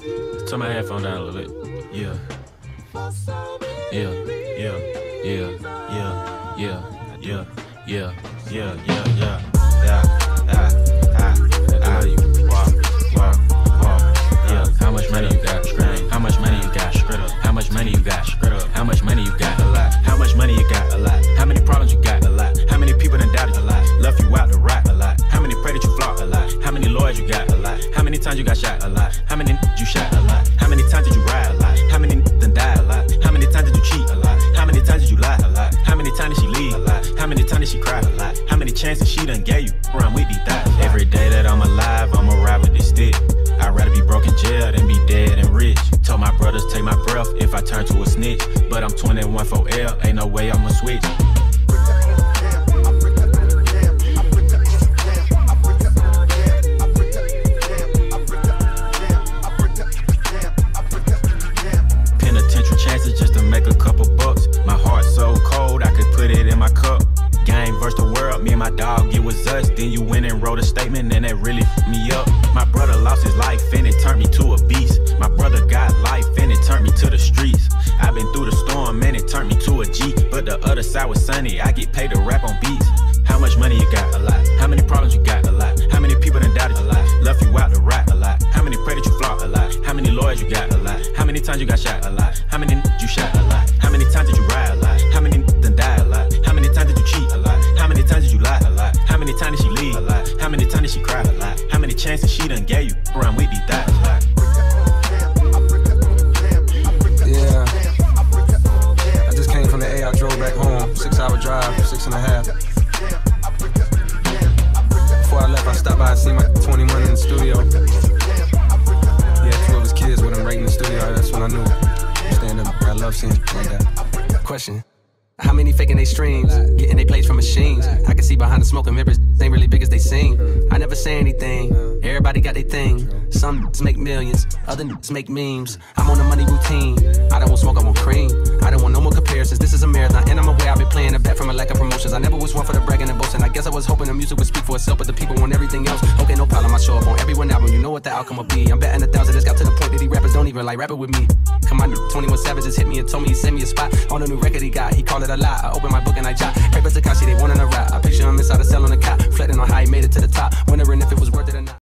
Turn my headphone down a little bit. Yeah. Yeah, yeah, yeah, yeah, yeah, yeah, yeah, yeah, yeah, yeah. How much money you got? How much money you got? How much money you got? How much money you got? A lot. How much money you got? A lot. How many problems you got? A lot. How many people done doubted you? A lot. Left you out to rot? A lot. How many pray that you flop? A lot. How many lawyers you got? A lot. How many times you got shot? A lot. How many you shot? A lot. How many times did you ride? A lot. How many done died? A lot. How many times did you cheat? A lot. How many times did you lie? A lot. How many times did she leave? A lot. How many times did she cry? A lot. How many chances she done gave you? Run with these thighs. Every day that I'm alive, I'ma ride with this stick. I'd rather be broke in jail than be dead and rich. Told my brothers take my breath if I turn to a snitch. But I'm 21 for L, ain't no way I'ma switch. Penitentiary chances just to make a couple bucks. My heart so cold I could put it in my cup. Game versus the world, me and my dog, it was us. Then you went and wrote a statement and that really f***ed me up. My brother lost his life and it turned me to a beast. My brother got life and it turned me to the streets. I've been through the storm and it turned me to a G. But the other side was sunny, I get paid to rap on beats. How much money you got? A lot. How many problems you got? A lot. How many people done doubted you? A lot. Left you out to rot? A lot. How many pray that you flop? A lot. How many lawyers you got? A lot. How many times you got shot? A lot. How many you shot? A lot. How many times did you ride? A lot. How many done died? A lot. How many times did you cheat? A lot. How many times did you lie? A lot. How many times did she leave? A lot. How many times did she cry? A lot. How many chances she done gave you? Run with these thighs. A lot. Yeah. I just came from the A. I drove back home. 6-hour drive, 6.5. Before I left, I stopped by and seen my 21 in the studio. Yeah, 2 of his kids with him right in the studio. That's when I knew. Stand up. I love seeing shit like that. Question. How many faking they streams, getting they plays from machines? I can see behind the smoke and mirrors, ain't really big as they seem. I never say anything, everybody got their thing. Some make millions, other make memes. I'm on a money routine, I don't want smoke, I want cream. I don't want no more comparisons, this is a marathon. And I'm aware I've been playing a bet from a lack of promotions. I never was one for the bragging and boasting. I guess I was hoping the music would speak for itself, but the people want everything else. Okay, no problem, I show up on every one album, you know what the outcome will be. I'm betting 1,000, it's got to the point that these rappers don't even like rapping with me. Come on, 21 Savages hit me and told me he sent me a spot on a new record he got. He called it a lie. I opened my book and I jot. Papers Takashi, they wanting a rap. I picture him inside a cell on a cot, reflecting on how he made it to the top, wondering if it was worth it or not.